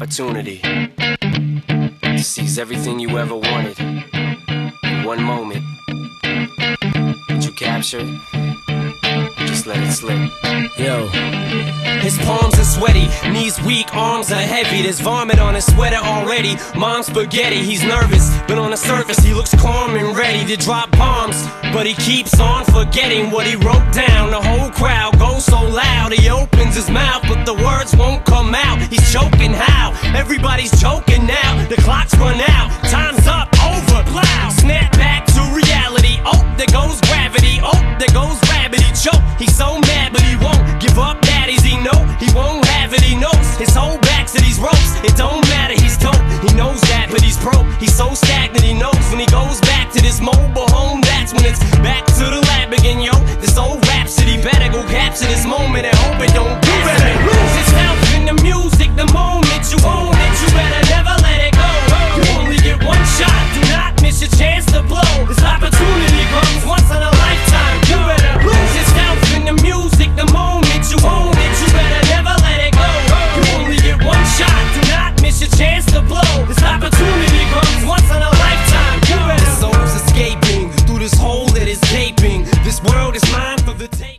opportunity to seize everything you ever wanted in one moment. Did you capture it? Just let it slip. Yo. His palms are sweaty, knees weak, arms are heavy. There's vomit on his sweater already. Mom's spaghetti, he's nervous, but on the surface he looks calm and ready to drop bombs. But he keeps on forgetting what he wrote down. The whole crowd goes so loud, he opens his mouth, but the words won't come out. He's choking how? Everybody's choking now. The clock's run out, time's up, over, loud. Snap back to reality, oh, there goes gravity. Oh, there goes rabbit, he choke. He's so mad, but he won't give up. Daddies, he know he won't have it, he knows his whole back to these ropes. It don't matter, he's dope, he knows that, but he's broke. He's so stagnant, he knows when he goes back to this mobile home, that's when it's back to the lab again, yo. This old rhapsody better go capture this moment and hope it don't do it. Lose itself in the music, the moment you own it, you better never let it go. You only get one shot, do not miss your chance to blow. This opportunity comes once in a lifetime. You better lose yourself in the music, the moment you own it, you better never let it go. You only get one shot, do not miss your chance to blow. This opportunity comes once in a lifetime. You better. The soul's escaping through this hole that is gaping. This world is mine for the taking.